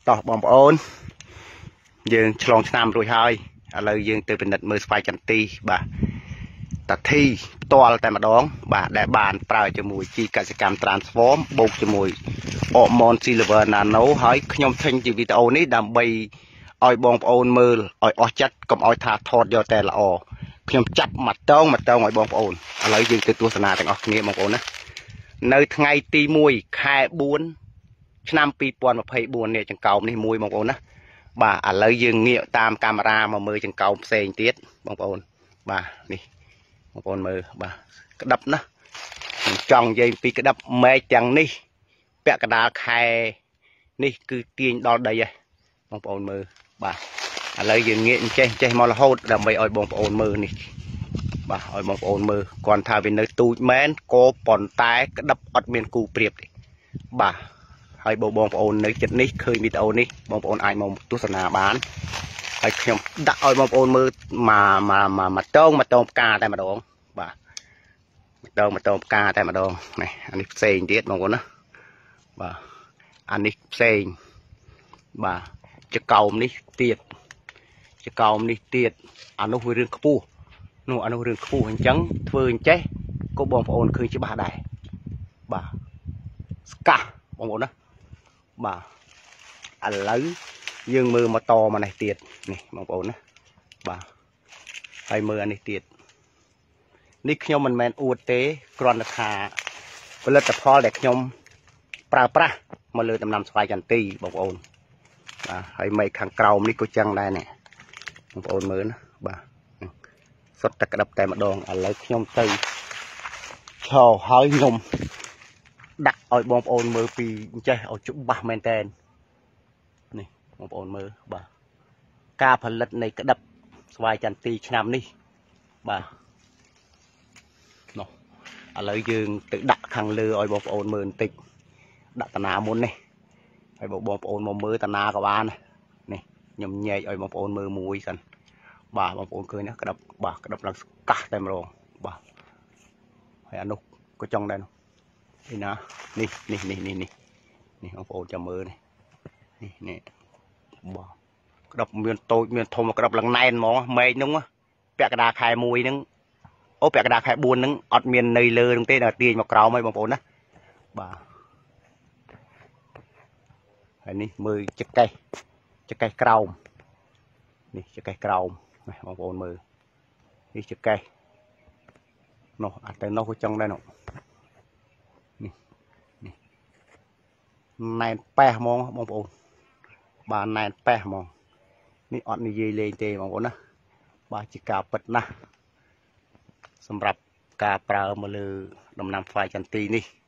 Đó bóng ôn dương chlong năm rồi hai lời dương từ bình định mưa phai chân ti bà ta thi toal tại mà đón bà đại bàn prao cho mùi chi cả cam transform bột cho mùi hormone silver nano hỏi nhom thanh chỉ video ní đam bay oi bóng ôn mưa oi chất cầm oi thà thọt do tè là nhom chấp mặt tông oi bóng ôn lời dương từ tua sanaទាំងអស់គ្នាបងប្អូនណានៅថ្ងៃទី1ខែ4ឆ្នាំ2024នេះចង្កោមនេះមួយបងប្អូនណាបាទឥឡូវយើងងាកតាមកាមេរ៉ាមកមើលចង្កោមផ្សេងទៀតបងប្អូនបាទនេះបងប្អូនមើលបាទក្តាប់ណាចង់និយាយពីក្តាប់មែកទាំងនេះពាក់កណ្ដាលខែនេះគឺទាញដល់ដីហើយបងប្អូនមើលបាទឥឡូវយើងងាកចេះមករហូតដើម្បីឲ្យបងប្អូនមើលនេះបាទឲ្យបងប្អូនមើលគាត់ថាវានៅទូចមែនក៏ប៉ុន្តែក្តាប់អត់មានគូប្រៀបទេបាទហើយបងប្អូននៅចិត្តនេះឃើញវីដេអូនេះបងប្អូនអាចមកទស្សនាបានហើយខ្ញុំដាក់ឲ្យបងប្អូនមើលមកតងផ្កាតែម្ដងបាទមកតងផ្កាតែម្ដងនេះអានេះផ្សេងទៀតបងប្អូនណាបាទអានេះផ្សេងបាទចកោមនេះទៀតអានោះវារឿងខ្ពស់នោះអានោះរឿងខ្ពស់អញ្ចឹងធ្វើអញ្ចេះក៏បងប្អូនឃើញច្បាស់ដែរបាទស្កាសបងប្អូនណាបាទឥឡូវយើងមើលមកតមកនេះទៀតនេះបងប្អូនណាបាទហើយមើលអានេះទៀតនេះខ្ញុំមិនមែនអួតទេគ្រាន់តែថាផលិតផលដែលខ្ញុំប្រើប្រាស់មកលើដំណាំស្វាយចន្ទីបងប្អូនបាទហើយមេឃខាងក្រោមនេះក៏ចឹងដែរនេះបងប្អូនមើលណាបាទសុទ្ធតែក្តាប់តែម្ដងឥឡូវខ្ញុំទៅឆោហើយខ្ញុំដាក់ឲ្យបងប្អូនមើលពីចេះឲ្យច្បាស់មែនតើនេះបងប្អូនមើលបាទការផលិតនៃក្តាប់ស្វាយចន្ទីឆ្នាំនេះបាទនោះឥឡូវយើងទៅដាក់ខាងលើឲ្យបងប្អូនមើលបន្តិចដាក់តាណាមុននេះហើយបងប្អូនមកមើលតាណាក៏បាននេះខ្ញុំញែកឲ្យបងប្អូនមើលមួយសិនបាទបងប្អូនឃើញណាក្តាប់បាទក្តាប់ឡើងស្កាសតែម្ដងបាទហើយអានោះក៏ចង់ដែរនោះនេះណានេះបងប្អូនចាំមើលនេះបាទក្តាប់មានតូចមានធំក្តាប់ឡើងណែនហ្មងមែកហ្នឹងពាក់កណ្ដាលខែ1ហ្នឹងអូពាក់កណ្ដាលខែ4ហ្នឹងអត់មាននៅលើហ្នឹងទេដល់ទាញមកក្រោមហើយបងប្អូនណាបាទហើយនេះមើលចកេះក្រោមនេះចកេះក្រោមនេះបងប្អូនមើលនេះចកេះនោះអត់ទៅនោះក៏ចង់ដែរនោះណែនប៉េះហ្មងបងប្អូនបាទណែនប៉េះហ្មងនេះអត់និយាយលេងទេបងប្អូនណាបាទជាការពិតណាស់សម្រាប់ការប្រើមកលើដំណាំស្វាយចន្ទីនេះ